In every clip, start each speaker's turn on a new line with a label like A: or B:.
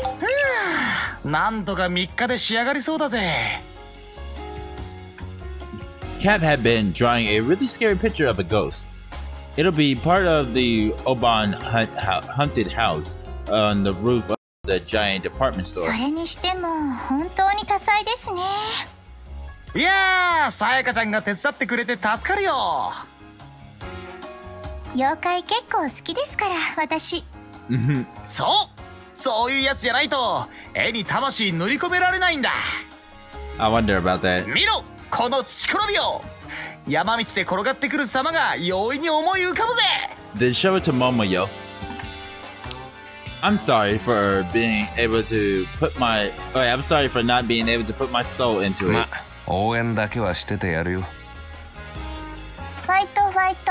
A: なんとか3日で仕上がりそうだぜ。
B: Cap had been drawing a really scary picture of a ghost. It'll be part of the Oban haunted house on the roof of the giant department store.
C: それにしても本当に多彩ですね。
A: いやー、さやかちゃんが手伝ってくれて助かるよ。
C: 妖怪結構好きですから、私。
A: そういうやつじゃないと絵に魂塗り込められないんだ。
B: I wonder about that.
A: 見ろ、この土転びを。山道で転がってくる様が容易に思い浮かぶぜ。
B: Then show it to Momoyo. I'm sorry for being able to put my... I'm sorry for not being able to put my soul into it.
D: 応援だけはしててやるよ。
C: ファイトファイト。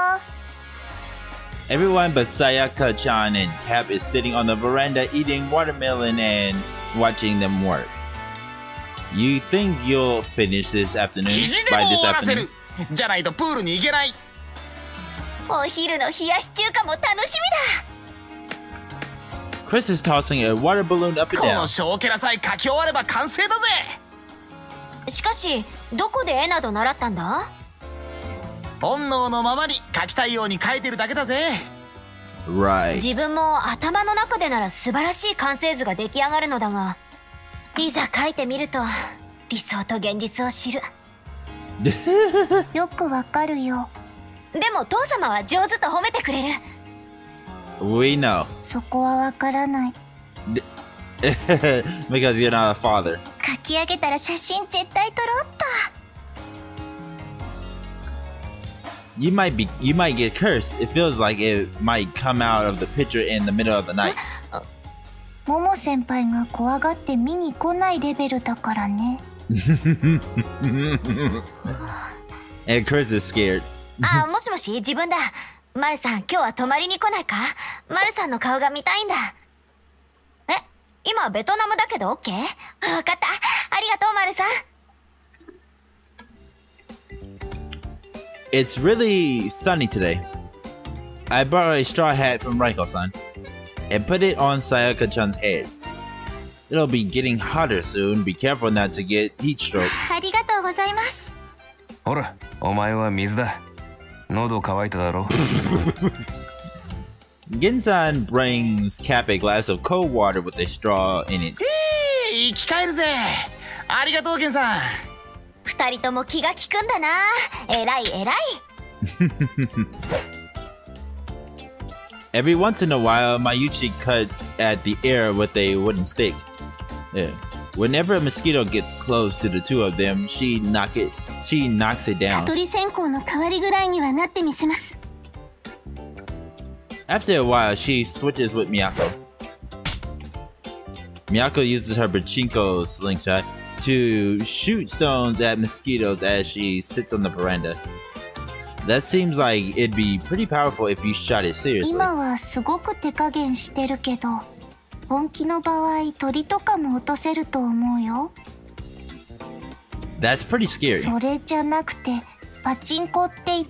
B: Everyone but Sayaka-chan and Cap is sitting on the veranda eating watermelon and watching them work. You think you'll finish this afternoon?
A: でも終わらせる。じゃないとプールに行けない。
C: お昼の冷やし中華も楽しみ
B: だ。Chris is tossing a water balloon up and down.
A: このショーケラさえ書き終われば完成だぜ。
C: しかし、どこで絵など習ったんだ？
A: 本能のままに描きたいように描いてるだけだぜ。
B: Right.
C: 自分も頭の中でなら素晴らしい完成図が出来上がるのだが、いざ描いてみると理想と現実を知る。よくわかるよ。でも父様は上手と褒めてくれる。
B: We know.
C: そこはわからない。
B: Because you're not a father.
C: 描き上げたら写真絶対撮ろうっと。
B: You might get cursed. It feels like it might come out of the picture in the middle of the night.
C: もも先輩が怖がって見に来ないレベルだからね。
B: And Chris is scared.
C: あ、もしもし、自分だ。マルさん、今日は泊まりに来ないか？マルさんの顔が見たいんだ。え、今ベトナムだけど OK？ わかった。ありがとう、マルさん。
B: It's really sunny today. I borrowed a straw hat from Raiko-san and put it on Sayaka-chan's head. It'll be getting hotter soon. Be careful not to get heat stroke.
C: ありがとうございます。
D: ほら、お前は水だ。喉乾いただろ。
B: Gen-san brings Cap a glass of cold water with a straw in it.
A: 生き返るぜ。ありがとう、ゲンさん。
C: 二人とも気が利くんだな。えらいえらい。
B: Every once in a while, Mayuchi cut at the air with a wooden stick. Yeah. Whenever a mosquito gets close to the two of them, she knocks it down.
C: 蚊取り線香の代わりぐらいにはなってみせます。
B: After a while, she switches with Miyako. Miyako uses her pachinko slingshot to shoot stones at mosquitoes as she sits on the veranda. That seems like it'd be pretty powerful if you shot it seriously.
C: 今はすごく手加減してるけど、本気の場合鳥とかも落とせると思うよ。
B: That's pretty scary.
C: それじゃなくてパチンコって言って。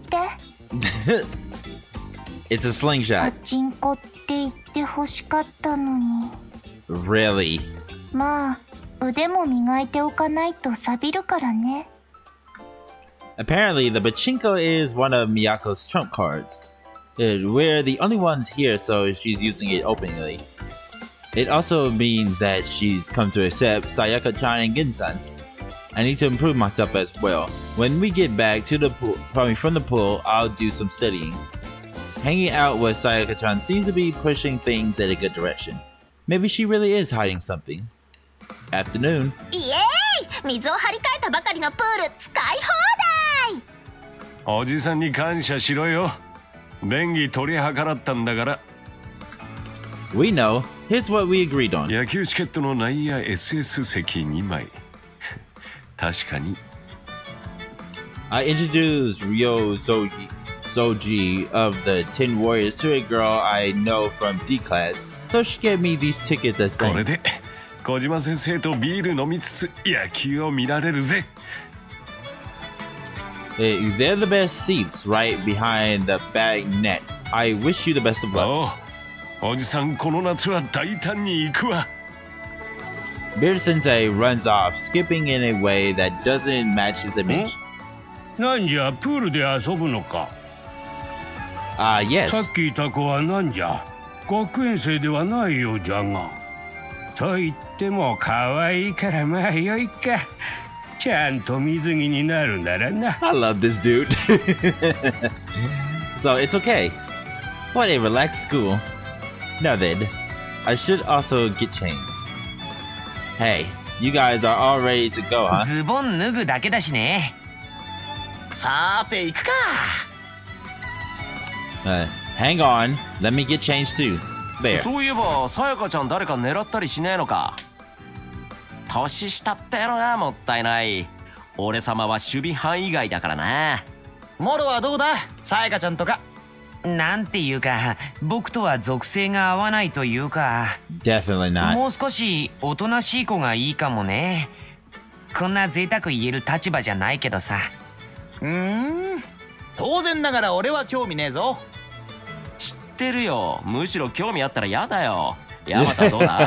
B: It's a slingshot.
C: パチンコって言って欲しかったのに。
B: Really?
C: まあ腕も磨いておかないと錆びるからね。
B: Apparently, the pachinko is one of Miyako's trump cards. We're the only ones here, so she's using it openly. It also means that she's come to accept Sayaka-chan and Gen-san. I need to improve myself as well. When we get back to the pool, from the pool, I'll do some studying. Hanging out with Sayaka-chan seems to be pushing things in a good direction. Maybe she really is hiding something. Afternoon.
C: イエーイ！水を張り替えたばかりのプール使い放題！
D: おじさんに感謝しろよ。便宜取り計らったんだから。
B: We know. Here's what we agreed on.
D: 野球チケットの内野 SS 席2枚。確かに。
B: I introduced Ryo Soji of the Ten Warriors to a girl I know from D class, so she gave me these tickets as thanks.
D: これで小島先生とビール飲みつつ野球を見られるぜ。
B: They're the best seats right behind the back net. I wish you the best of luck.
D: おじさんこの夏は大胆に行くわ。
B: Beard Sensei runs off, skipping in a way that doesn't match his image.
D: なんじゃプールで遊ぶのか。
B: Yes.
D: さっきいた子はなんじゃ学園生ではないようじゃが。と言っても可愛いからまあよいか。ちゃんと水着になるならな。
B: I love this dude. So it's okay. What a relaxed school. Now then, I should also get changed. Hey, you guys are all ready to go, huh?
E: ズボン脱ぐだけだしね。
A: さて行くか。
B: Hang on. Let me get changed too. There.
F: そういえばさやかちゃん誰か狙ったりしねえのか。年下ってのがもったいない。俺様は守備範囲外だからな。
A: モロはどうだ、さやかちゃんとか。
E: なんていうか、僕とは属性が合わないというか。
B: Definitely not.
E: もう少しおとなしい子がいいかもね。こんな贅沢言える立場じゃないけどさ。
A: 当然ながら俺は興味ねえぞ。
F: 知ってるよ。むしろ興味あったら嫌だよ。ヤマトはどうだ？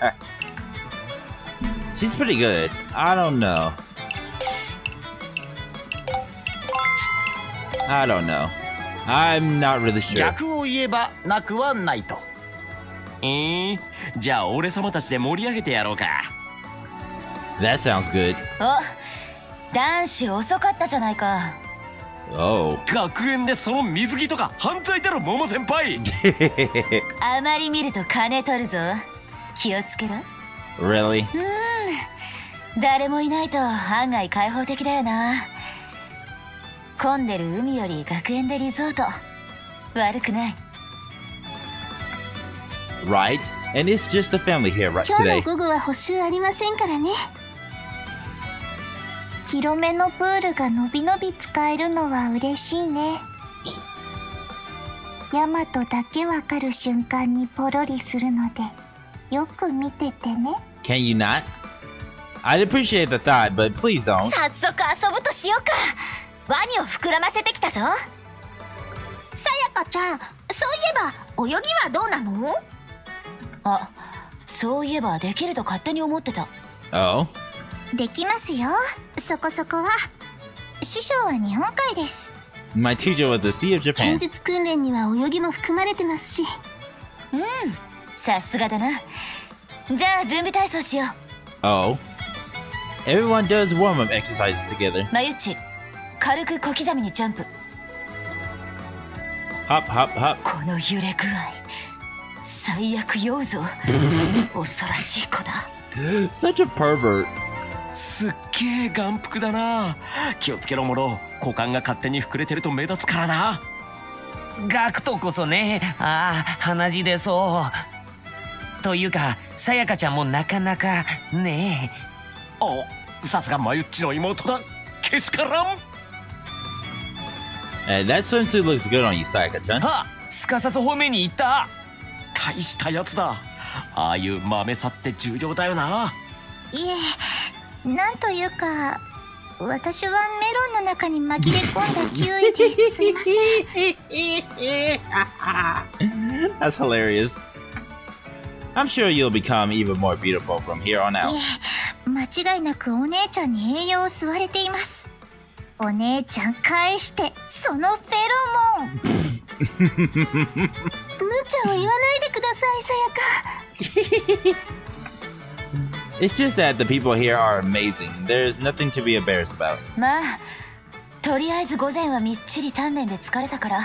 B: She's pretty good. I don't know. I'm not really sure.
A: 逆を言えばなくはないと。
F: じゃあ俺様たちで盛り上げてやろうか。
B: That sounds good.
C: お、男子遅かったじゃないか。
B: Oh.
F: 学園でその水着とか犯罪だろ、桃先輩。
C: あまり見ると金取るぞ。気をつけろ。
B: Really?
C: 誰もいないと案外開放的だよな。混んでる海より学園でリゾート。悪くない。
B: Right. And it's just the family here right
C: 今日
B: today.
C: の午後は補習ありませんからね。広めのプールがのびのび使えるのは嬉しいね。ヤマトだけわかる瞬間にポロリするのでよく見ててね。
B: Can you not? I'd appreciate the thought, but please don't.
C: 早速遊ぶとしようか。ワニを膨らませてきたぞ。さやかちゃん、そういえば泳ぎはどうなの？あ、そういえばできると勝手に思ってた。
B: Oh?
C: できますよ、そこそこは。師匠は日本海です。
B: My teacher was the Sea of
C: 剣
B: Japan.
C: 術訓練には泳ぎも含まれてますし。さすがだな。じゃあ準備体操しよう。
B: Oh? Everyone does warm-up exercises together.
C: まゆっち、軽く小刻みにジャンプ。
B: Hop, hop, hop.
C: この揺れ具合、最悪酔うぞ。恐ろしい子だ。
B: Such a pervert.
F: すっげえ眼福だな。気をつけろモロ。股間が勝手に膨れてると目立つからな。
E: ガクトこそね。ああ、鼻血出そう。というか、さやかちゃんもなかなかねえ。
F: お、さすがマユッチの妹だ。けしからん。
B: That swimsuit looks good on you, Sayaka-chan.
F: はっ、すかさず方面に行った。大したやつだ。ああいう豆さって重要だよな。
C: いえ、なんというか、私はメロンの中に紛れ込んだキウイです。すいません。
B: That's hilarious. I'm sure you'll become even more beautiful from here on out.
C: 間違いなくお姉ちゃんに栄養を吸われています。お姉ちゃん返してそのフェロモン。無茶を言わないでください、さやか。
B: It's just that the people here are amazing. There's nothing to be embarrassed about.
C: まあ、とりあえず午前はみっちり鍛錬で疲れたから。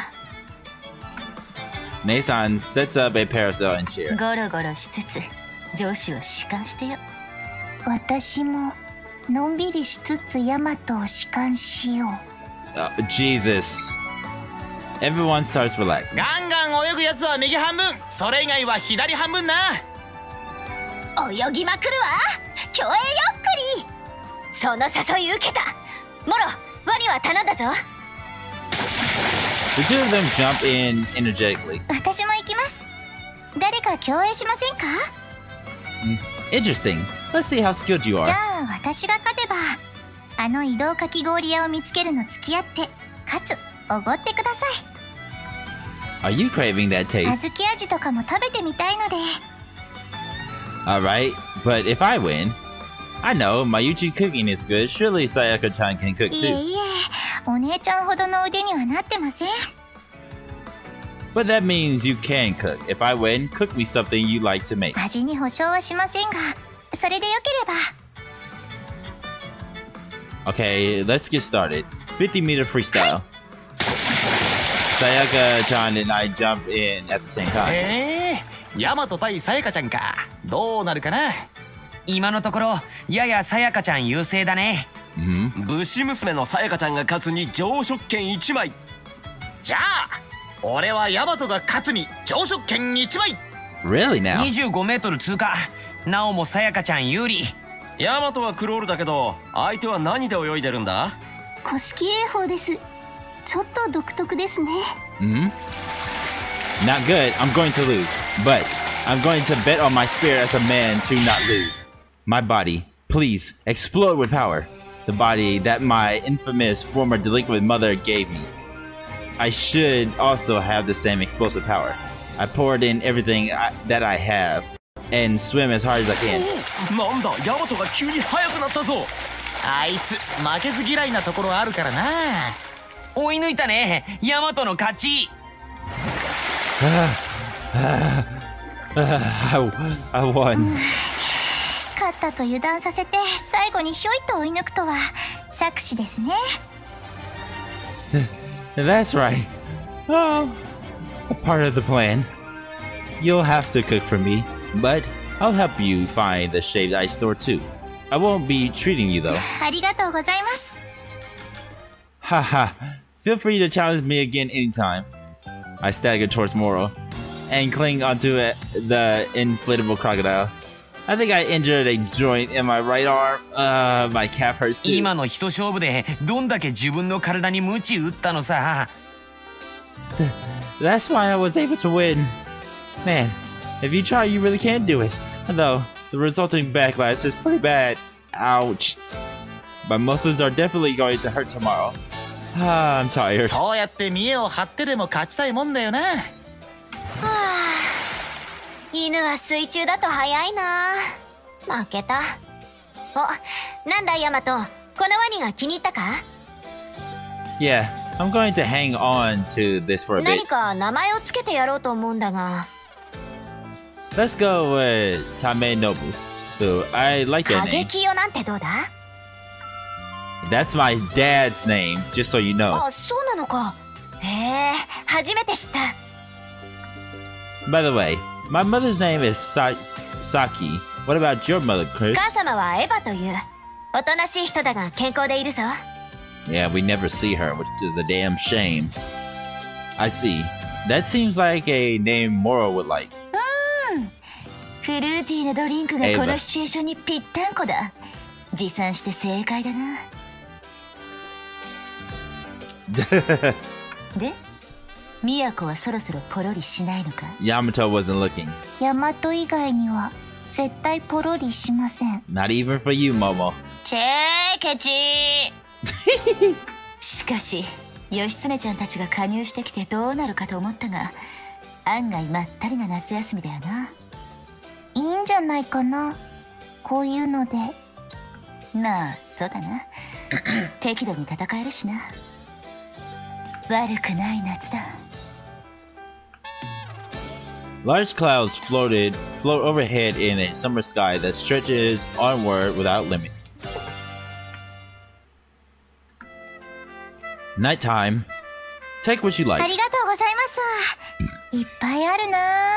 B: Neisan sets up a parasol and chair.
C: ゴロゴロしつつ上司を弛緩してよ。私ものんびりしつつヤマトを弛緩しよう。
B: Jesus. Everyone starts relaxing.
A: ガンガン泳ぐやつは右半分、それ以外は左半分な。
C: 泳ぎまくるわ。競泳よっくり。その誘い受けた。モロ、ワニは頼んだぞ。
B: The two of them jump in energetically.
C: 私も行きます。誰か競泳しませんか？
B: Interesting. Let's see how skilled you
C: じ
B: are.
C: ゃあ私が勝てばあの移動かき氷屋を見つけるの付き合って、かつおごってください。
B: Are you craving that
C: 小
B: taste?
C: 豆味とかも食べてみたいので。
B: Alright, but if I win, I know Mayuchi cooking is good. Surely Sayaka-chan can cook
C: いえ
B: too.
C: いえ、お姉ちゃんほどの腕にはなってません。
B: But that means you can cook. If I win, cook me something you like to make.
C: 味に保証はしませんが、それでよければ。
B: Okay, let's get started. 50-meter freestyle. Sayaka-chan and I jump in at the same time.
A: ヤマト対さやかちゃんか。どうなるかな。
E: 今のところややさやかちゃん優勢だね。
F: 武士娘のさやかちゃんが勝つに上職権1枚。
A: じゃあ俺はヤマトが勝つに朝食券1枚。
B: Really now?
E: 25メートル通過。なおもさやかちゃん有利。
F: ヤマトはクロールだけど相手は何で泳いでるんだ？
C: 古式泳法です。ちょっと独特ですね。
B: Not good. I'm going to lose. But I'm going to bet on my spirit as a man to not lose. My body, please, explode with power. The body that my infamous former delinquent mother gave me. I should also have the same explosive power. I poured in everything that I have and swim as hard as I can.
F: なんだヤマトが急に速くなったぞ。
A: あいつ負けず嫌いなところあるからな。
E: 追い抜いたね。ヤマトの勝ち。
B: I won.
C: 勝ったと油断させて最後にひょいと追い抜くとは策士ですね。
B: That's right. Oh, a part of the plan. You'll have to cook for me, but I'll help you find the shaved ice store too. I won't be treating you though.
C: ありがとうございます。
B: Haha. Feel free to challenge me again anytime. I stagger towards Moro and cling onto the inflatable crocodile. I think I injured a joint in my right arm. My calf hurts too.
E: 今の一勝負でどんだけ自分の体に鞭打ったのさ。
B: That's why I was able to win. Man, if you try, you really can do it. Though, the resulting backlash is pretty bad. Ouch. My muscles are definitely going to hurt tomorrow. I'm tired.
A: そうやって見栄を張ってでも勝ちたいもんだよな。
C: はあ、犬は水中だと早いな。負けた。お、なんだヤマト、このワニが気に入ったか？
B: Yeah, I'm going to hang on to this for a bit.
C: 何か名前をつけてやろうと思うんだが。
B: Let's go with Tame Nobu. Ooh, I like that
C: 過
B: name.
C: 激よなんてどうだ？
B: That's my dad's name, just so you know.
C: あ、そうなのか。へえ、初めて知った。
B: By the way, my mother's name is Saki. What about your mother, Chris?
C: 母様はエヴァというおとなしい人だが健康でいるぞ。
B: Yeah, we never see her, which is a damn shame. I see. That seems like a name Moro would like.
C: フルーティーなドリンクがこのシチュエーションにぴったんこだ。持参して正解だな。で、ミヤコはそろそろポロリしないのか？
B: Yamato wasn't looking.
C: ヤマト以外には絶対ポロリしません。
B: Not even for you, Momo.
C: チェーケチしかし、義経ちゃんたちが加入してきてどうなるかと思ったが、案外まったりな夏休みだよな。いいんじゃないかな、こういうので。まあ、そうだな。適度に戦えるしな。悪くない夏だ。
B: Large clouds float overhead in a summer sky that stretches onward without limit. Nighttime. Take what you
C: あ
B: like.
C: りがとうございます。いっぱいあるな。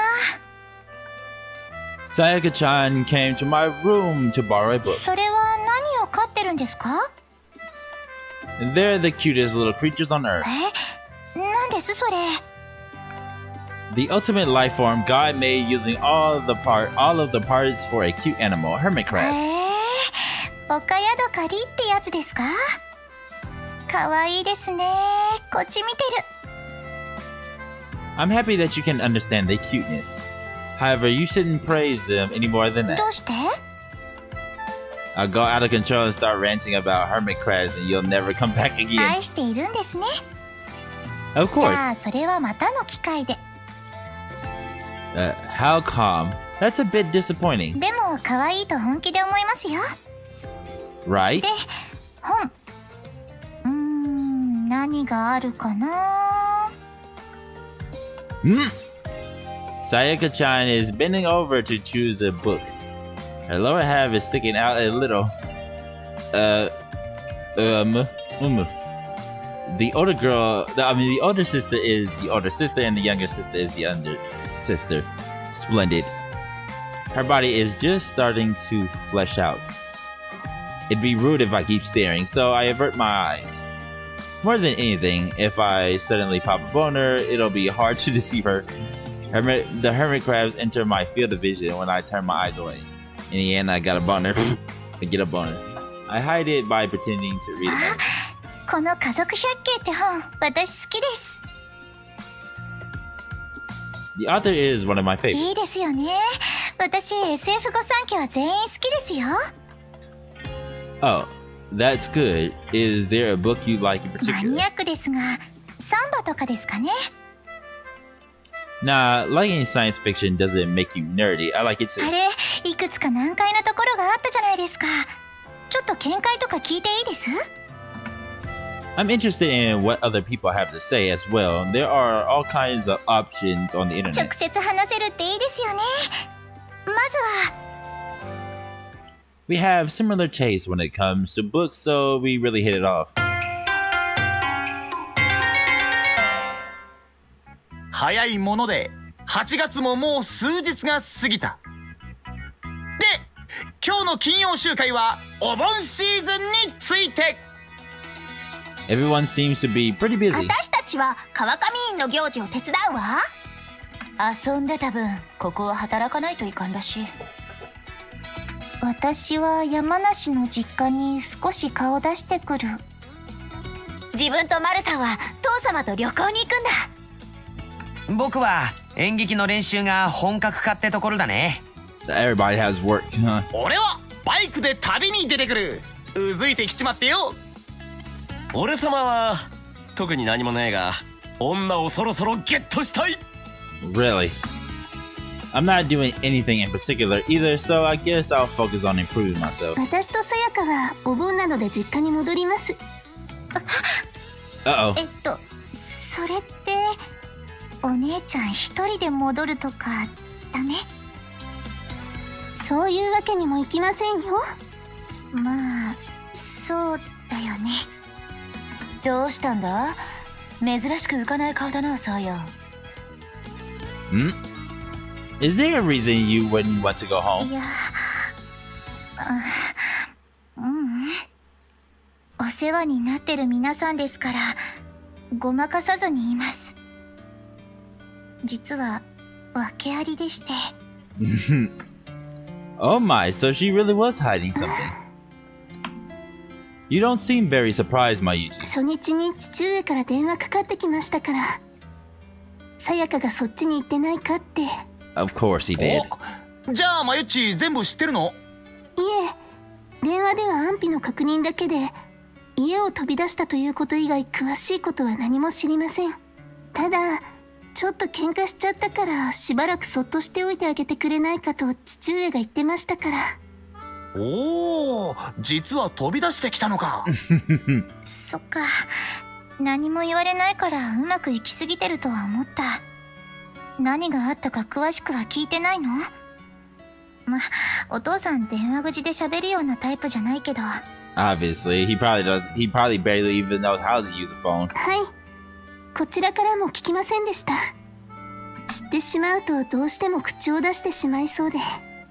B: Sayaka-chan came to my room to borrow a book.
C: それは何を飼ってるんですか？
B: They're the cutest little creatures on earth.
C: なんですそれ？
B: The ultimate life form God made using all of the parts for a cute animal, hermit crabs.
C: おかやどかりってやつですか？かわいいですね。こっち見てる。
B: I'm happy that you can understand their cuteness. However, you shouldn't praise them any more than
C: ど
B: that.
C: うして？
B: I'll go out of control and start ranting about hermit crabs and you'll never come back again.
C: 愛しているんですね。
B: Of
C: じゃ
B: course.
C: あそれはまたの機会で。
B: How calm. That's a bit disappointing,
C: でも可愛いと本気で思いますよ。
B: right?
C: で、本。何があるかな。
B: Sayaka-chan is bending over to choose a book. Her lower half is sticking out a little. The older girl, the older sister is the older sister, and the younger sister is the younger sister. Splendid. Her body is just starting to flesh out. It'd be rude if I keep staring, so I avert my eyes. More than anything, if I suddenly pop a boner, it'll be hard to deceive her. The hermit crabs enter my field of vision when I turn my eyes away. In the end, I got a boner. I get a boner. I hide it by pretending to read it.
C: この家族百景って本、私好きです。
B: The author is one of my
C: いいで
B: favorites.
C: すよね。私 SF 御三家は全員好きですよ。
B: Oh, that's good. Is there a book you like in
C: マ
B: particular?
C: ニアックですが、サンバとかですかね。
B: Nah, liking science fiction doesn't make you nerdy. I like it
C: あ
B: too.
C: れ、いくつか難解なところがあったじゃないですか。ちょっと見解とか聞いていいです？
B: I'm interested in what other people have to say as well. There are all kinds of options on the
C: 直
B: internet.
C: 接話せるっていいですよね。まずは、
B: We have similar tastes when it comes to books, so we really hit it off.
A: 早いもので8月ももう数日が過ぎた。で、今日の金曜集会はお盆シーズンについて。
B: Everyone seems to be pretty busy.
C: 私たちは川上院の行事を手伝うわ。遊んでた分、ここは働かないといかんだし。私は山梨の実家に少し顔出してくる。自分とマルさんは父様と旅行に行くんだ。
E: 僕は演劇の練習が本格化ってところだね。
B: Everybody has work, huh?
A: 俺はバイクで旅に出てくる。うずいてきちまってよ。
F: 俺様は特に何もねえが、女をそろそろゲットしたい。
B: Really? I'm not doing anything in particular either, so I guess I'll focus on improving myself.
C: 私とさやかはお盆なので実家に戻ります。
B: Uh-oh.
C: それってお姉ちゃん一人で戻るとかダメ？そういうわけにもいきませんよ。まあそうだよね。どうしたんだ？珍しく浮かない顔だな、さや。
B: Is there a reason you wouldn't want to go home?
C: いや、お世話になってる皆さんですからごまかさずに言います。実は訳ありでして。
B: Oh my, so she really was hiding something. You don't seem very surprised, Mayuchi.
C: 初日に父上から電話かかってきましたから、さやかがそっちに行ってないかって。
B: Of course he did.
A: お、じゃあマユッチ全部知ってるの？
C: いえ、電話では安否の確認だけで、家を飛び出したということ以外詳しいことは何も知りません。ただちょっと喧嘩しちゃったからしばらくそっとしておいてあげてくれないかと父上が言ってましたから。
A: おお、実は飛び出してきたのか。
C: そっか、何も言われないからうまくいきすぎてるとは思った。何があったか詳しくは聞いてないの？ま、お父さん電話口で喋るようなタイプじゃないけど。
B: Obviously, he probably barely even knows how to use a phone.
C: はい、こちらからも聞きませんでした。知ってしまうとどうしても口を出してしまいそうで。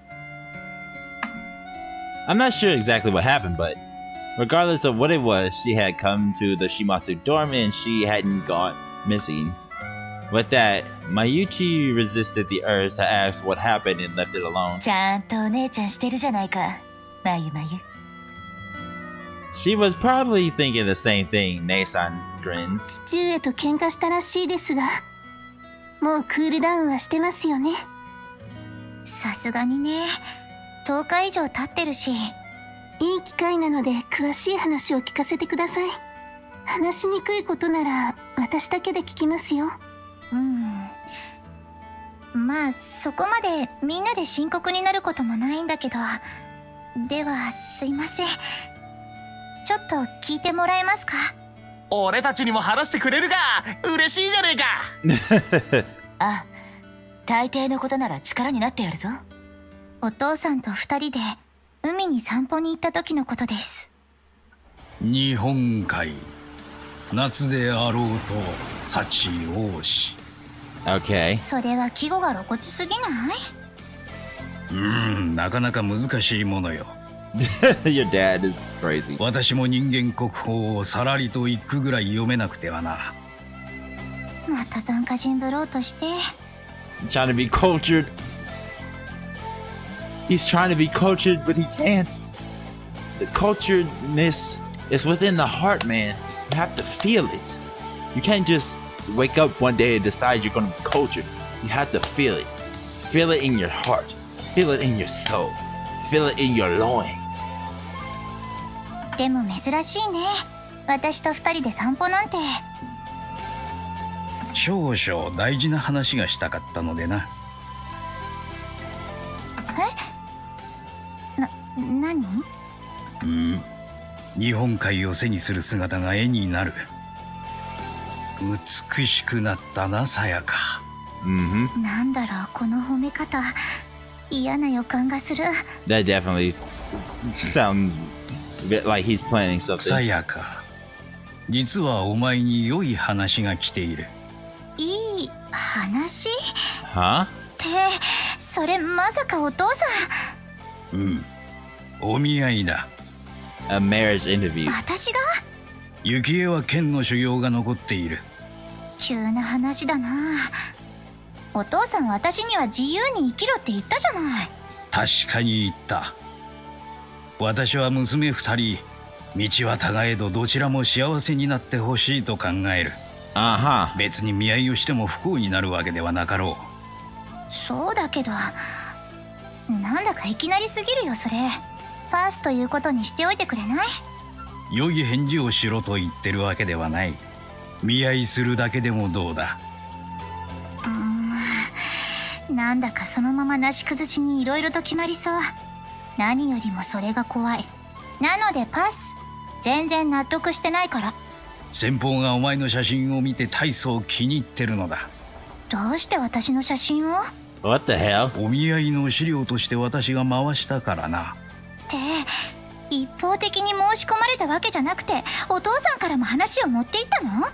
B: I'm not sure exactly what happened, but regardless of what it was, she had come to the Shimatsu dorm and she hadn't gone missing. With that, Mayuchi resisted the urge to ask what happened and left it alone.
C: ちゃんとお姉ちゃんしてるじゃないか、まゆまゆ。
B: She was probably thinking the same thing, Nei-san grins.
C: 父上と喧嘩したらしいですが、もうクールダウンはしてますよね。さすがにね、10日以上経ってるし。いい機会なので詳しい話を聞かせてください。話しにくいことなら私だけで聞きますよ。 まあそこまでみんなで深刻になることもないんだけど。ではすいません、ちょっと聞いてもらえますか？
A: 俺たちにも話してくれるが嬉しいじゃねえか。
C: あ、大抵のことなら力になってやるぞ。お父さんと2人で海に散歩に行った時のことです。
D: 日本海、夏であろうと幸多し。
B: Okay.
C: それは季語が露骨すぎない？
D: なかなか難しいものよ。
B: Your dad is crazy.
D: 私も人間国宝をさらりと一句ぐらい読めなくてはな。
C: また文化人ぶろうとして。
B: Trying to be cultured. He's trying to be cultured, but he can't. The culturedness is within the heart, man. You have to feel it. You can't just wake up one day and decide you're going to be cultured. You have to feel it. Feel it in your heart. Feel it in your soul. Feel it in your loins.
C: でも珍しいね。私と2人で散歩なんて。
D: 少々大事な話がしたかったのでな。
C: 何？
D: 日本海を背にする姿が絵になる。美しくなったな、さやか。
C: なんだろう、この褒め方。嫌な予感がする。
B: That definitely sounds a bit like he's planning
D: さ
B: something.
D: やか、実はお前に良い話が来ている。
C: いい話？
B: Huh?
C: ってそれまさかお父さん？
D: お見合いだ。
B: A marriage interview.
C: 私が？
D: 幸恵は剣の修行が残っている。
C: 急な話だな。お父さん私には自由に生きろって言ったじゃない。
D: 確かに言った。私は娘二人、道は互えどどちらも幸せになってほしいと考える。
B: Uh-huh.
D: 別に見合いをしても不幸になるわけではなかろ
C: う。そうだけど、なんだかいきなりすぎるよそれ。パスということにしておいてくれない？
D: 良い返事をしろと言ってるわけではない。見合いするだけでもどうだ。
C: なんだかそのままなし崩しにいろいろと決まりそう。何よりもそれが怖い。なのでパス。全然納得してないから。
D: 先方がお前の写真を見て大層気に入ってるのだ。
C: どうして私の写真を？
B: What the hell?
D: お見合いの資料として私が回したからな。
C: って一方的に申し込まれたわけじゃなくて、お父さんからも話を持っていったの？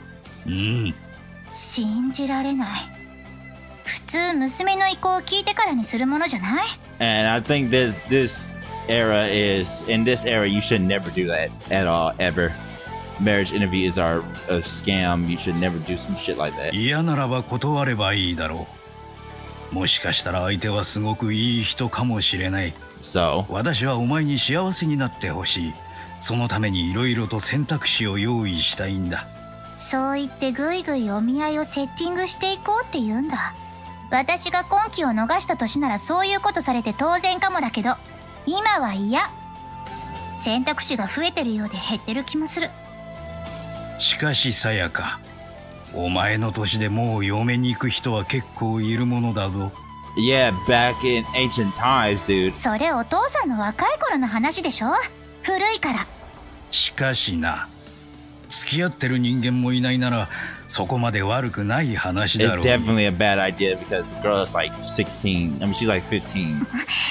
C: 信じられない。普通娘の意向を聞いてからにするものじゃない？
B: And I think this era is, in this era, you should never do that at all, ever. Marriage interview is a scam. You should never do some shit like that.
D: 嫌ならば断ればいいだろう。もしかしたら相手はすごくいい人かもしれない。
B: So?
D: 私はお前に幸せになってほしい。そのためにいろいろと選択肢を用意したいんだ。
C: そう言ってぐいぐいお見合いをセッティングしていこうって言うんだ。私が今期を逃した年ならそういうことされて当然かもだけど、今は嫌。選択肢が増えてるようで減ってる気もする。
D: しかしさやか、お前の年でもう嫁に行く人は結構いるものだぞ。
B: Yeah, back in ancient times, dude.
C: それお父さんの若い頃の話でしょ？古いから。
D: しかしな、付き合ってる人間もいないならそこまで悪くない話だろう。
B: It's definitely a bad idea because the girl is like 16. I mean, she's like 15.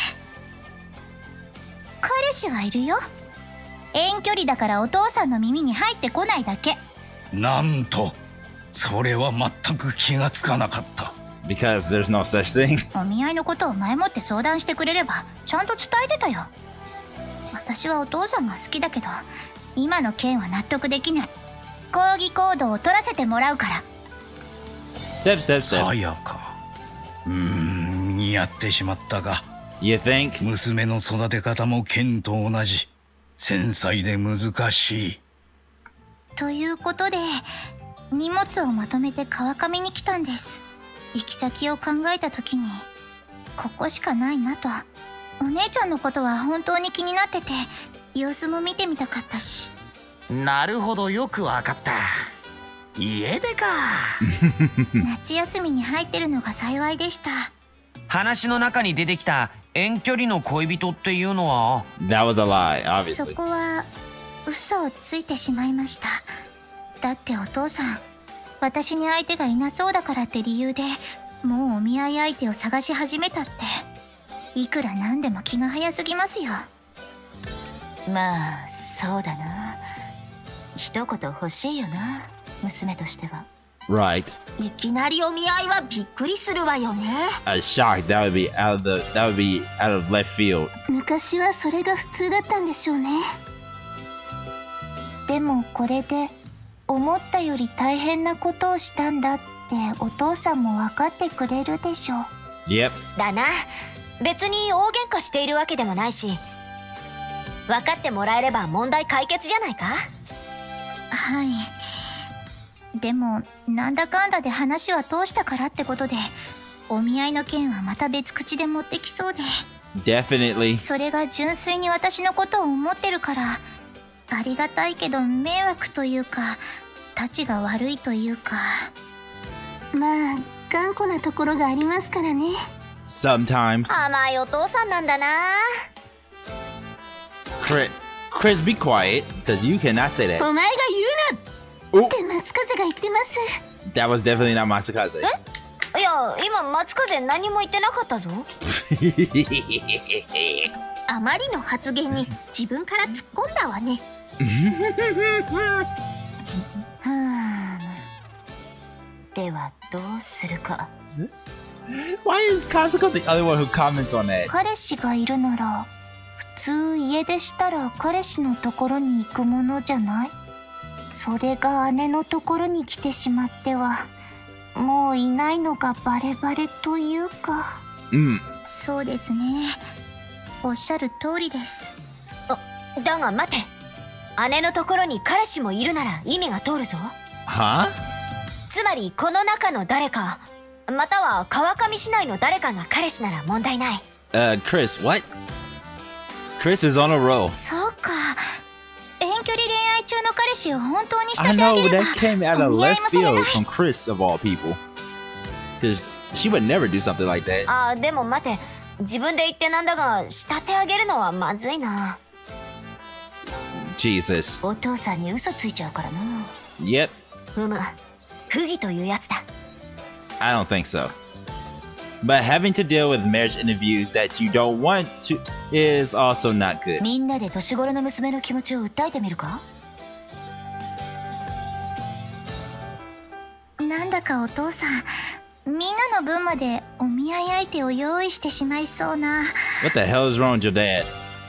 C: 彼氏はいるよ。遠距離だからお父さんの耳に入ってこないだけ。
D: なんと、それは全く気がつかなかった。
B: Because there's no such thing.
C: お見合いのことを前もって相談してくれればちゃんと伝えてたよ。私はお父さんが好きだけど今の件は納得できない。抗議行動を取らせてもらうから。
D: さやか、やってしまったか。
B: You think?
D: 娘の育て方も剣と同じ繊細で難しい。
C: ということで荷物をまとめて川上に来たんです。行き先を考えた時にここしかないなと。お姉ちゃんのことは本当に気になってて様子も見てみたかったし。
A: なるほど、よくわかった。家出か。
C: 夏休みに入ってるのが幸いでした。
E: 話の中に出てきた遠距離の恋人っていうのは。
B: That was a lie,
C: そ
B: obviously.
C: こは嘘をついてしまいました。だってお父さん、私に相手がいなそうだからって理由でもうお見合い相手を探し始めたって、いくらなんでも気が早すぎますよ。まあそうだな、一言欲しいよな、娘としては。
B: Right.
C: いきなりお見合いはびっくりするわよね。
B: A shock. That would be out of left field.
C: 昔はそれが普通だったんでしょうね。でもこれで思ったより大変なことをしたんだってお父さんも分かってくれるでしょう。
B: Yep.
C: だな。別に大喧嘩しているわけでもないし、分かってもらえれば問題解決じゃないか。はい。でもなんだかんだで話は通したからってことで、お見合いの件はまた別口で持ってきそうで。
B: Definitely.
C: それが純粋に私のことを思ってるから、ありがたいけど迷惑というか、たちが悪いというか。まあ頑固なところがありますからね。
B: Sometimes.
C: 甘いお父さんなんだな。
B: Chris, be quiet, because you cannot say that.
C: お前が言うな
B: Oh,
C: って松風が言ってます。
B: that was definitely not Matsukaze.
C: いや、今松風何も言ってなかったぞ。あまりの発言に自分から突っ込んだわね。ではどうするか。
B: Why is Kazuko the other one who comments on that?
C: 彼氏がいるなら普通家出したら彼氏のところに行くものじゃない？それが姉のところに来てしまってはもういないのがバレバレというか。そうですね、おっしゃる通りです。だが待て、姉のところに彼氏もいるなら意味が通るぞ。
B: Huh?
C: つまりこの中の誰か、または川上市内の誰かが彼氏なら問題ない。
B: Chris, what? Chris is on a roll.
C: そうか、遠距離恋愛中の彼氏を本当に仕
B: I
C: 立て上
B: know,
C: げれ
B: but
C: ば
B: that came out of
C: お見合い
B: left
C: もされない。
B: field from Chris of all people. Because she would never do something like that.
C: あ、でも待て、自分で言ってなんだが仕立て上げるのはまずいな。
B: Jesus.
C: お父さんに嘘ついちゃうからな。
B: Yep.
C: 不義というやつだ。
B: I don't think so. But having to deal with marriage interviews that you don't want to is also not good.
C: みんなで年頃の娘の気持ちを訴えてみるか。なんだかお父さん、みんなの分までお見合い相手を用意してしまいそうな。
B: What the hell is wrong with your dad?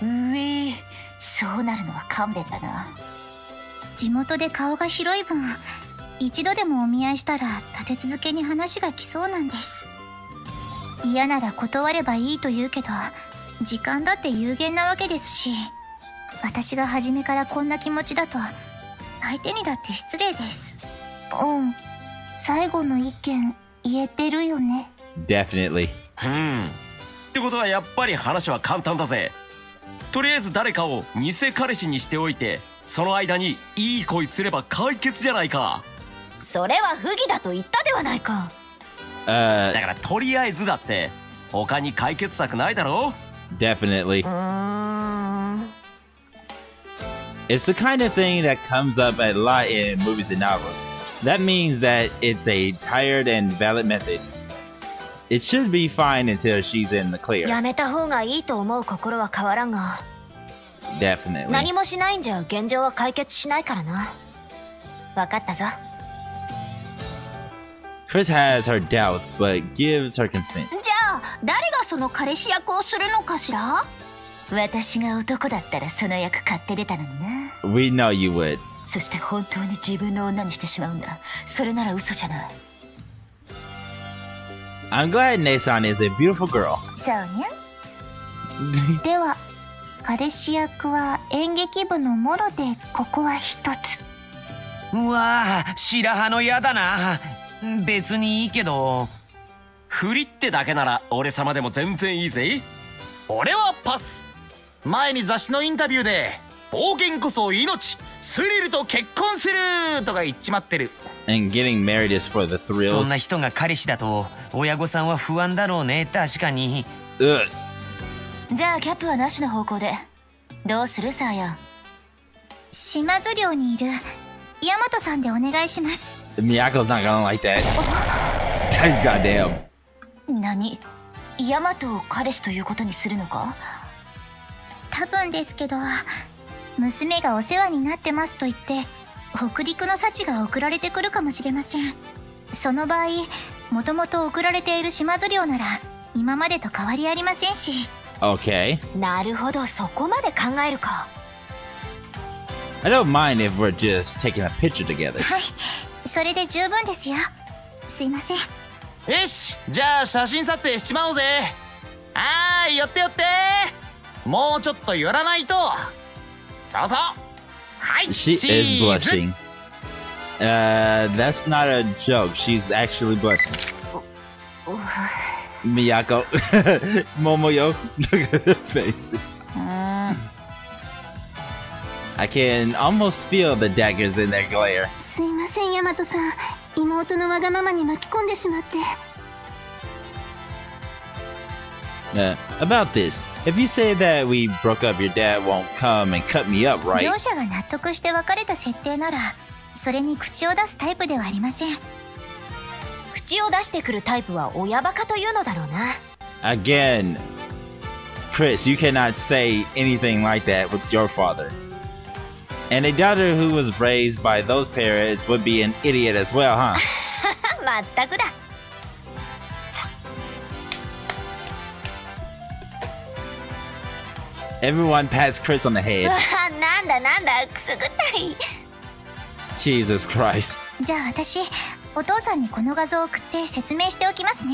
C: そうなるのは勘弁だな。地元で顔が広い分、一度でもお見合いしたら立て続けに話が来そうなんです。嫌なら断ればいいと言うけど、時間だって有限なわけですし、私が初めからこんな気持ちだと相手にだって失礼です。最後の意見言えてるよね。
B: Definitely.
F: ってことはやっぱり話は簡単だぜ。とりあえず誰かを偽彼氏にしておいて、その間にいい恋すれば解決じゃないか。
C: それは不義だと言ったではないか。
F: だからとりあえずだって他に解決策ないだろ。
B: Definitely. It's the kind of thing that comes up a lot in movies and novels. That means that it's a tired and valid method. It should be fine until she's in the clear.
C: やめた方がいいと思う心は変わらんが。
B: Definitely.
C: 何もしないんじゃ現状は解決しないからな。分かったぞ。
B: Chris has her doubts, but gives her consent.
C: じゃあ誰がその彼氏役をするのかしら。私が男だったらその役買って出たのにな。
B: We know you would.
C: そして本当に自分の女にしてしまうんだ。それなら嘘じゃない。
B: I'm glad Naesan is a beautiful girl.
C: そうにゃ。では彼氏役は演劇部のモロでここは一つ。
E: うわあ、白羽の矢だな。別にいいけど。
F: フリってだけなら俺様でも全然いいぜ。俺はパス。
A: 前に雑誌のインタビューで冒険こそ命、スリルと結婚するとか言っちまってる。
B: And getting married is for the
E: そ
B: thrills.
E: んな人が彼氏だと親御さんは不安だろうね。確かに。
B: Ugh.
C: じゃあキャップはなしの方向で。どうするサーヤ？島津寮にいるヤマトさんでお願いします。
B: Miyako's not gonna like that. Goddamn.
C: 何？ヤマトを彼氏ということにするのか？多分ですけど、娘がお世話になってますと言って北陸の幸が送られてくるかもしれません。その場合、もともと送られている島津寮なら今までと変わりありませんし。
B: Okay.
C: なるほど、そこまで考えるか。
B: I don't mind if we're just taking a picture together.
C: はい、それで十分ですよ。すいません。
A: よし、じゃあ写真撮影しちまおうぜ。はーい、寄って寄って。もうちょっと寄らないと。そうそう。はい、
B: She
A: チ
B: is
A: ーズ。
B: blushing. That's not a joke. She's actually blushing. Miyako. Momoyo. Look at her faces. I can almost feel the daggers in their glare.
C: すいません、ヤマトさん。妹のわがままに巻き込んでしまって。
B: About this, if you say that we broke up, your dad won't come and cut me up, right?
C: 両者が納得して別れた設定なら、それに口を出すタイプではありません。口を出してくるタイプは親バカというのだろうな。
B: Again, Chris, you cannot say anything like that with your father. And a daughter who was raised by those parents would be an idiot as well, huh?
C: まったくだ。
B: Everyone pats Chris on the head.
C: なんだ、くすぐったい。
B: Jesus Christ.
C: じゃあ私、お父さんにこの画像を送って説明しておきますね。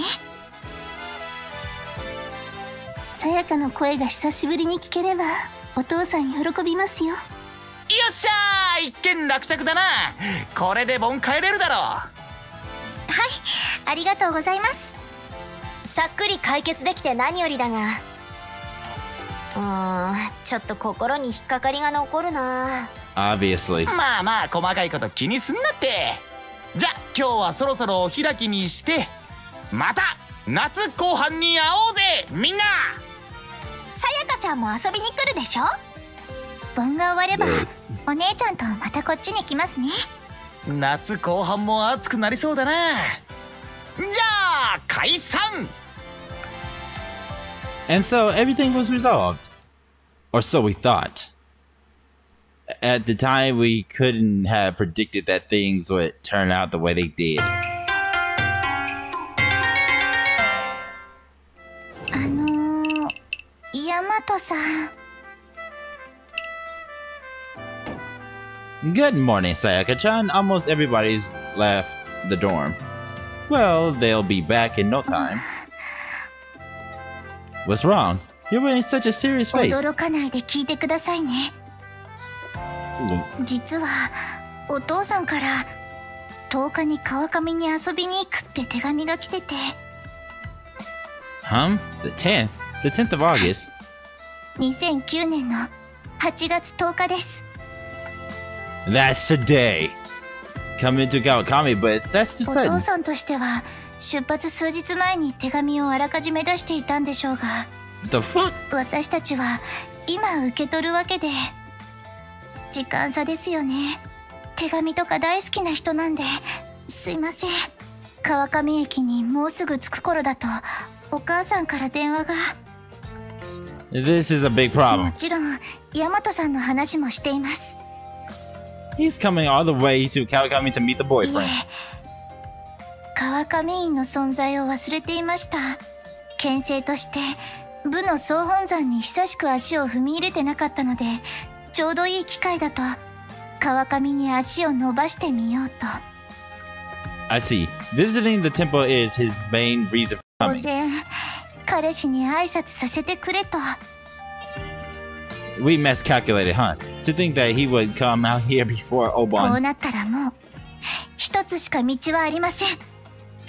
C: さやかの声が久しぶりに聞ければ、お父さん喜びますよ。
A: よっしゃー、一件落着だな。これで盆帰れるだろう。
C: はい、ありがとうございます。さっくり解決できて何よりだが、ちょっと心に引っかかりが残るな。
B: Obviously.
A: まあまあ細かいこと気にすんなって。じゃあ今日はそろそろお開きにして、また夏後半に会おうぜみんな。
C: さやかちゃんも遊びに来るでしょ。盆が終わればお姉ちゃんとまたこっちに来ますね。
A: 夏後半も暑くなりそうだな。じゃあ解散。
B: And so everything was resolved. Or so we thought. At the time, we couldn't have predicted that things would turn out the way they did.
C: ヤマトさん。
B: Good morning, Sayaka-chan. Almost everybody's left the dorm. Well, they'll be back in no time. What's wrong? You're wearing such a serious face.
C: 驚かないで聞いてくださいね。実はお父さんから10日に川上に遊びに行くって手紙が来てて。
B: The 10th? The 10th of August?
C: 2009年の8月10日です。
B: That's today. Coming to Kawakami, but that's too
C: お父
B: sudden.
C: さんとしては出発数日前に手紙をあらかじめ出していたんでしょうが、
B: The fuck?
C: 私たちは今受け取るわけで。時間差ですよね。手紙とか大好きな人なんで。すいません。川上駅にもうすぐ着く頃だとお母さんから電話が。
B: This is a big
C: も
B: problem.
C: ちろんヤマトさんの話もしています。
B: He's coming all the way to Kawakami to meet the
C: い
B: boyfriend.
C: え、川上院の存在を忘れていました。牽制として部の総本山に久しく足を踏み入れてなかったので、ちょうどいい機会だと川上に足を伸ばしてみようと。
B: I see. Visiting the temple is his main reason for
C: 当
B: coming.
C: 然彼氏に挨拶させてくれと。
B: We miscalculated, huh? To think that he would come out here before
C: こう
B: Obon.
C: なったらもう一つしか道はありません。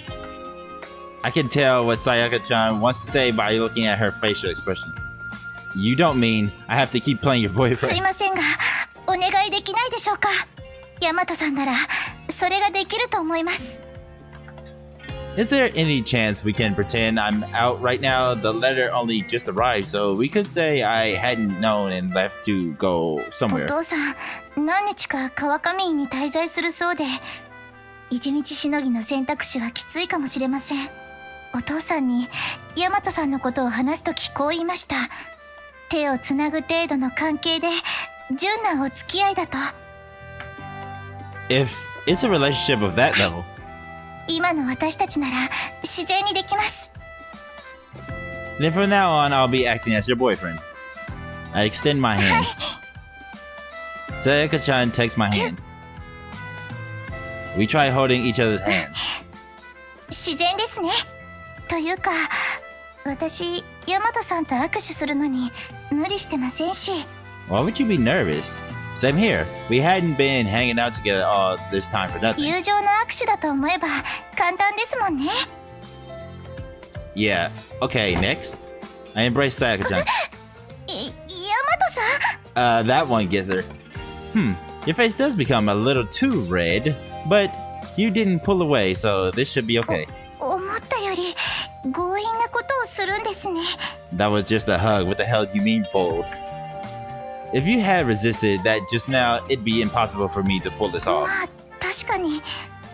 B: I can tell what Sayaka-chan wants to say by looking at her facial expression. You don't mean I have to keep playing your
C: すい
B: boyfriend?
C: ませんが、お願いできないでしょうか。ヤマトさんならそれができると思います。
B: Is there any chance we can pretend I'm out right now? The letter only just arrived, so we could say I hadn't known and left to go
C: お
B: somewhere.
C: 父さん、何日か川上院に滞在するそうで、一日しのぎの選択肢はきついかもしれません。お父さんにヤマトさんのことを話すときこう言いました。手をつなぐ程度の関係で純なお付き合いだと。
B: If it's a relationship of that level,
C: 今の私たちなら自然にできます。
B: then from now on I'll be acting as your boyfriend. I extend my hand. Sayaka-chan takes my hand. We try holding each other's hands.
C: 自然ですね。というか、私ヤマトさんと握手するのに無理してませんし。
B: Why would you be nervous? Same here. We hadn't been hanging out together all this time for nothing.
C: 友情の握手だと思えば簡単ですもんね。
B: Yeah. Okay, next. I embrace Sayaka-chan.
C: ヤマトさん、
B: That one gets her. Your face does become a little too red, but you didn't pull away, so this should be okay.
C: 思ったより強引なことをするんですね。
B: That was just a hug. What the hell do you mean bold? If you had resisted that just now, it'd be impossible for me to pull this off.
C: まあ確かに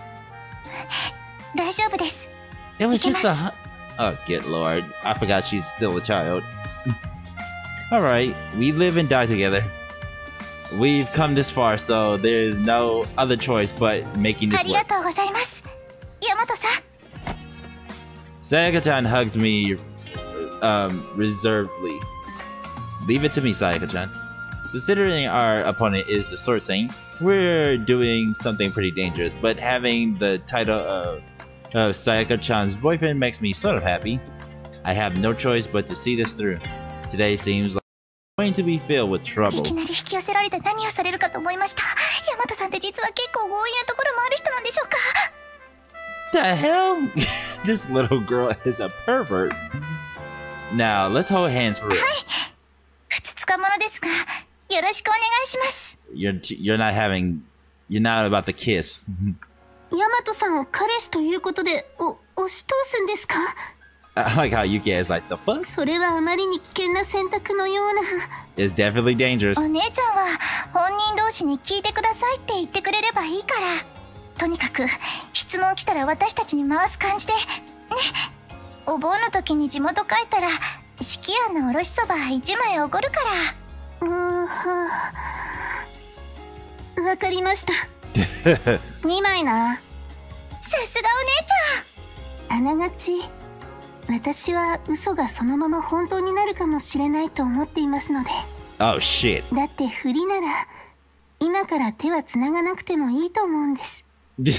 C: 大丈夫です。
B: It was just a hug. Oh, good lord. I forgot she's still a child. Alright, we live and die together. We've come this far, so there's no other choice but making
C: あ
B: this
C: りが
B: work.
C: とうございます。ヤマトさん、
B: Sayaka-chan hugs me reservedly. Leave it to me, Sayaka-chan. Considering our opponent is the Sword Saint, we're doing something pretty dangerous, but having the title of Sayaka-chan's boyfriend makes me sort of happy. I have no choice but to see this through. Today seems like it's going to be filled with
C: い
B: trouble.
C: きなり引き寄せられて何をされるかと思いました。ヤマトさんって実は結構強引なところもある人なんでしょうか。
B: The hell? This little girl is a pervert. Now, let's hold hands for real.
C: ふつつかものですが、よろしくお願いします。
B: You're not about to kiss.
C: ヤマトさんを彼氏ということで押し通すんですか。
B: I like how Yuki is like, the fuck?
C: それはあまりに危険な選択のような。
B: It's definitely dangerous.
C: お姉ちゃんは本人同士に聞いてくださいって言ってくれればいいから。とにかく質問来たら私たちに回す感じでね。お盆の時に地元帰ったら式庵のおろしそば1枚おごるから。わかりました。2枚な。さすがお姉ちゃん。あながち私は嘘がそのまま本当になるかもしれないと思っていますので。
B: Oh shit.
C: だって振りなら今から手はつながなくてもいいと思うんです。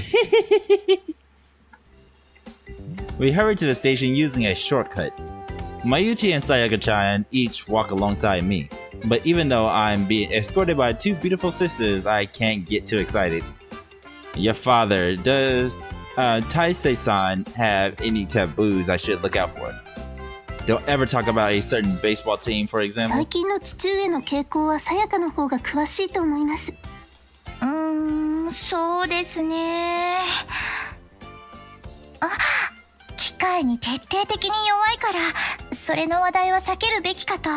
B: We hurry to the station using a shortcut. Mayuchi and Sayaka-chan each walk alongside me, but even though I'm being escorted by two beautiful sisters, I can't get too excited. Your father, does Taisei-san have any taboos I should look out for? Don't ever talk about a certain baseball team, for example.
C: 最近の父上の傾向はさやかの方が詳しいと思います。そうですね。あ、機械に徹底的に弱いからそれの話題は避けるべきかと。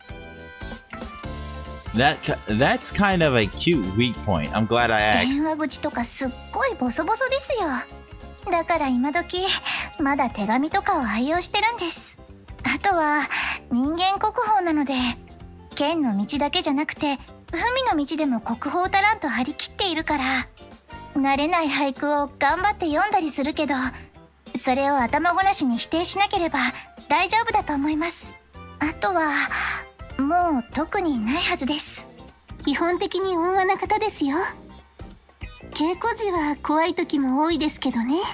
B: That's kind of a cute weak point. I'm glad I
C: 電
B: asked.
C: 話口とかすっごいボソボソですよ。だから今時まだ手紙とかを愛用してるんです。あとは人間国宝なので剣の道だけじゃなくて文の道でも国宝タランと張り切っているから、慣れない俳句を頑張って読んだりするけどそれを頭ごなしに否定しなければ大丈夫だと思います。あとはもう特にないはずです。基本的に温和な方ですよ。稽古時は怖い時も多いですけどね。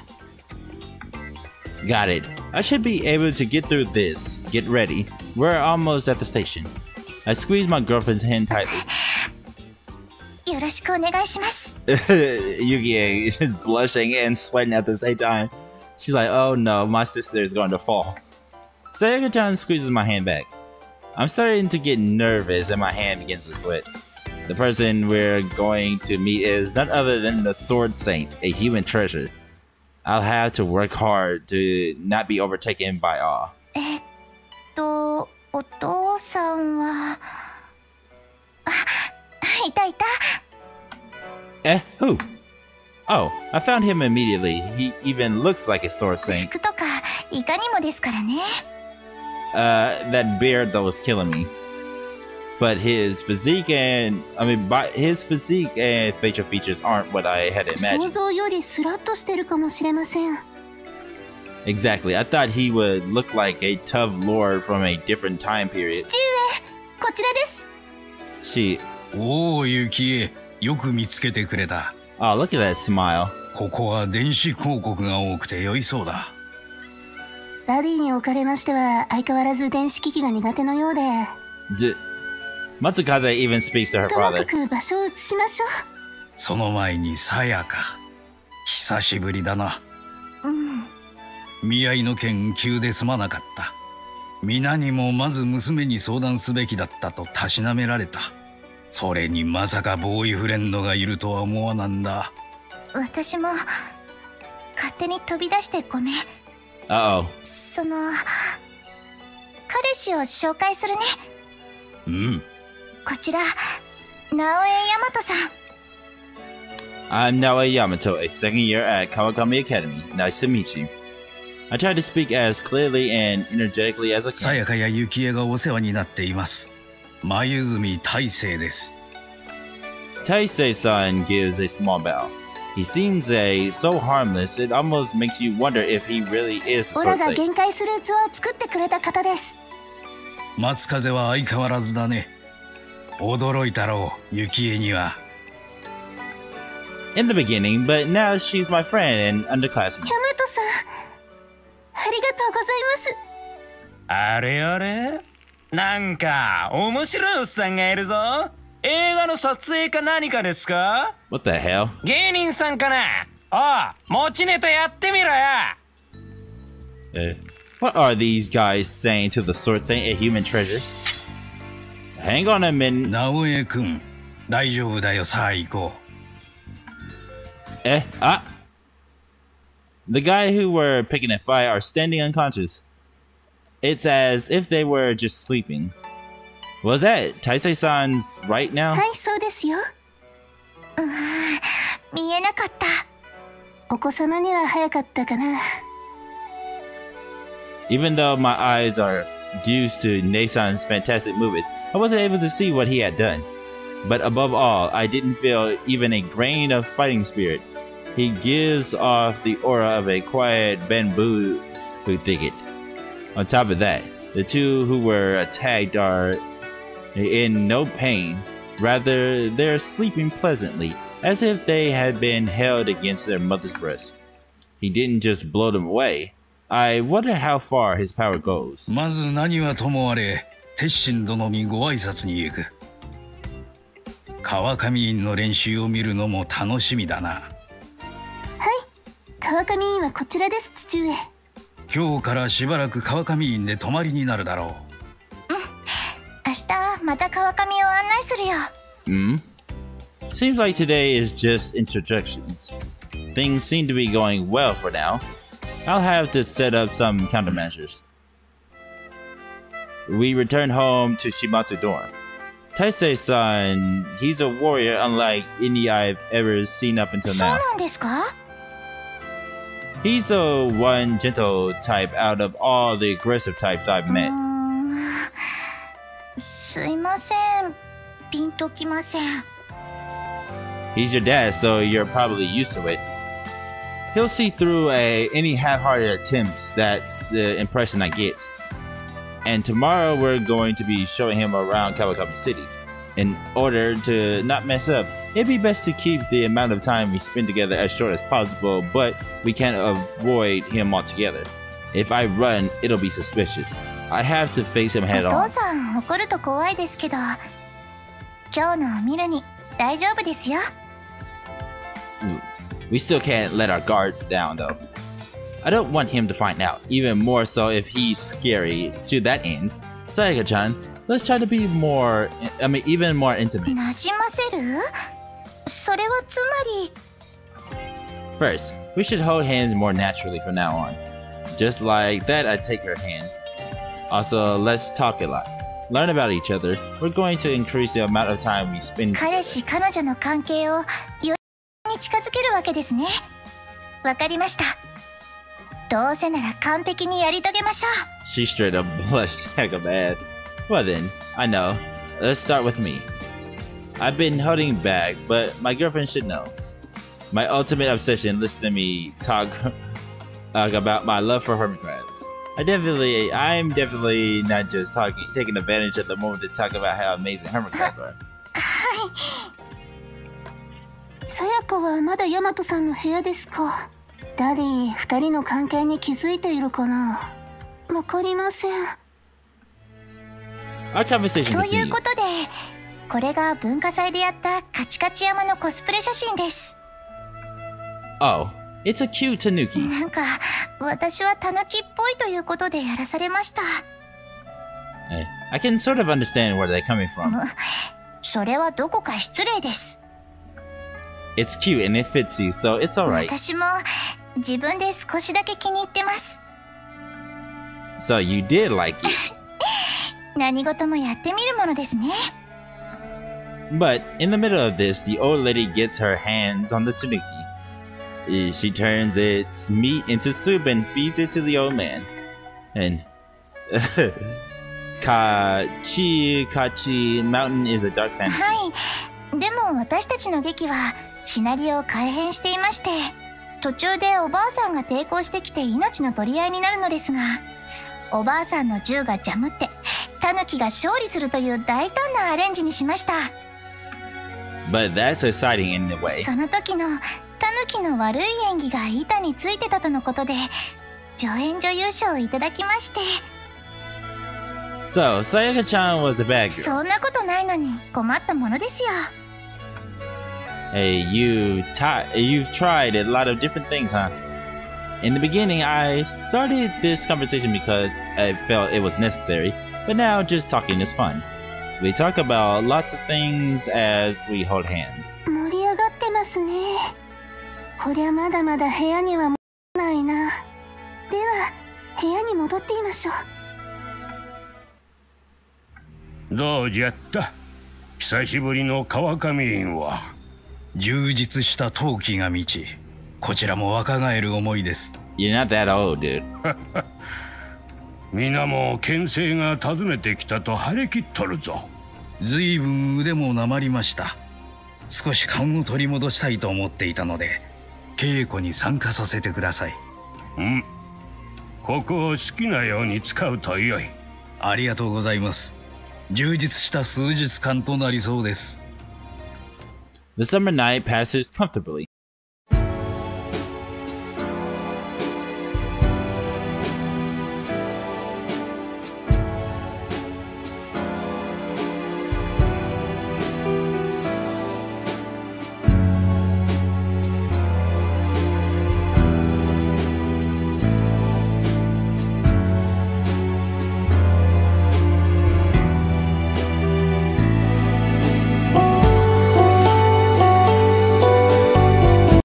B: Got it. I should be able to get through this. Get ready. We're almost at the station. I squeeze my girlfriend's hand tightly.
C: よろしくお願いします。
B: Yukie is blushing and sweating at the same time. She's like, oh no, my sister is going to fall. Sayaka-chan squeezes my hand back. I'm starting to get nervous and my hand begins to sweat. The person we're going to meet is none other than the Sword Saint, a human treasure. I'll have to work hard to not be overtaken by awe.
C: お父さんは。いたいた。
B: Who? Oh, I found him immediately. He even looks like a Sword Saint.
C: 服とかいかにもですからね。
B: That beard though was killing me. But his physique and his physique and facial features aren't what I had imagined.
C: 想像よりスラッとしてるかもしれません。
B: Exactly. I thought he would look like a tough lord from a different time period.
C: 父上、こちらです。
B: She.
D: おお、ユキエ、よく見つけてくれた。
B: Oh, look at that smile.
D: ここは電子広告が多くて良いそうだ。
C: ダディにおかれましては相変わらず電子機器が苦手のようで。
B: Matsukaze even speaks to her
C: とも
B: father.
C: かく場所を移しましょ
D: その前にさやか。久しぶりだな。
C: う。うん。
D: 見合いの件急で済まなかった。皆にもまず娘に相談すべきだったとたしなめられた。それにまさかボーイフレンドがいるとは思わなんだ。
C: 私も勝手に飛び出してごめん。
B: Uh-oh.
C: その彼氏を紹介するね。
D: うん。
C: こちら直江大和さん。
B: I'm Naoe Yamato, a second year at Kawakami Academy. Nice to meet you. I try to speak as clearly and energetically as I
D: さ
B: can.
D: やかやゆきえがお世話になっています。眉住大成です。
B: Taisei-san gives a small bow. He seems so harmless, it almost makes you wonder if he really is a
C: オラ
B: sword
C: が
B: saint.
C: 限界する器を作ってくれた方です。
D: 松風は相変わらずだね。驚いたろう、ゆきえには。
B: In the beginning, but now she's my friend and underclassman.
C: ヤマトさん、ありがとうございます。
F: あれあれ、なんか面白いおっさんがいるぞ。映画の撮影か何かですか？
B: What the hell?
F: 芸人さんかな。ああ、持ちネタやってみろや。
B: What are these guys saying to the sword saint, a human treasure? Hang on a minute.
D: 直江くん、大丈夫だよ、さあ行こう。
B: The guy who were picking a fight are standing unconscious. It's as if they were just sleeping. Was that Taisei-san's right now?
C: はい、そうですよ。見えなかった。お子様には早かったかな。
B: Even though my eyes are used to Neisan's fantastic movements, I wasn't able to see what he had done. But above all, I didn't feel even a grain of fighting spirit. He gives off the aura of a quiet bamboo thicket. On top of that, the two who were attacked are in no pain. Rather, they're sleeping pleasantly, as if they had been held against their mother's breast. He didn't just blow them away. I wonder how far his power goes.
D: まず何はともあれ、鉄心殿にご挨拶に行く。川上院の練習を見るのも楽しみだな。
C: はい、川上院はこちらです、父上。
D: 今日からしばらく川上院で泊まりになるだろう。
C: 明日また川上を案内するよ。
B: Seems like today is just introductions. Things seem to be going well for now. I'll have to set up some countermeasures. We return home to Shimatsu dorm. Taisei-san, he's a warrior unlike any I've ever seen up until
C: そう
B: now.
C: なんですか？
B: He's the one gentle type out of all the aggressive types I've met.
C: すいません。ピンときません。
B: He's your dad, so you're probably used to it. He'll see through any half-hearted attempts. That's the impression I get. And tomorrow we're going to be showing him around Kawakami City. In order to not mess up, it'd be best to keep the amount of time we spend together as short as possible, but we can't avoid him altogether. If I run, it'll be suspicious. I have to face him head
C: お
B: on.
C: 父さん怒ると怖いですけど、今日のを見るに大丈夫ですよ。
B: We still can't let our guards down, though. I don't want him to find out, even more so if he's scary to that end. Sayaka-chan, let's try to be more, even more intimate.
C: なじませる？それはつまり。
B: First, we should hold hands more naturally from now on. Just like that, I take her hand. Also, let's talk a lot. Learn about each other. We're going to increase the amount of time we spend
C: 彼
B: together.
C: 氏彼女の関係をよりに近づけるわけですね。わかりました。どうせなら完璧にやり遂げましょう。
B: She straight up blushed like a bad. Well then, I know. Let's start with me. I've been holding back, but my girlfriend should know. My ultimate obsession, listen to me talk about my love for hermit crabs. I'm definitely not just taking advantage of the moment to talk about how amazing hermit crabs are.
C: はい。さやかはまだヤマトさんの部屋ですか。ダディ、二人の関係に気づいているかな。わかりません。
B: Our conversation
C: という
B: continues.
C: ことで、これが文化祭でやったカチカチ山のコスプレ写真です。
B: Oh, it's a cute tanuki.
C: なんか私はタヌキっぽいということでやらされました。
B: I can sort of understand where they're coming from.
C: それはどこか失礼です。
B: It's cute and it fits you, so it's alright.
C: 私も自分で少しだけ気に入ってます。
B: So you did like it.
C: 何事もやってみるものですね。
B: But in the middle of this, the old lady gets her hands on the tanuki. She turns its meat into soup and feeds it to the old man. And Kachi Mountain is a dark fantasy.
C: はい。でも私たちの劇はシナリオを改変していまして、途中でおばあさんが抵抗してきて命の取り合いになるのですが、おばあさんの銃がジャムってタヌキが勝利するという大胆なアレンジにしました。
B: But that's exciting in a way.
C: その時のタヌキの悪い演技が板についてたとのことで、助演女優賞をいただきまして。
B: So, Sayaka-chan was a bad girl.
C: そんなことないのに困ったものですよ。
B: Hey, you've tried a lot of different things, huh? In the beginning, I started this conversation because I felt it was necessary, but now just talking is fun. We talk about lots of things as we hold hands.
C: 盛り上がってますね。こりゃまだまだ部屋には戻らないな。では部屋に戻っていましょう。
G: どうじゃった？久しぶりの川上院は。
D: 充実した陶器が満ち、こちらも若返る思いです。
B: You're not that old, dude.
G: 皆も牽制が訪ねてきたと晴れ切っとるぞ。
D: ずいぶん腕もなまりました。少し勘を取り戻したいと思っていたので、稽古に参加させてください。
G: ここを好きなように使うとよい。
D: ありがとうございます。充実した数日間となりそうです。
B: The summer night passes comfortably.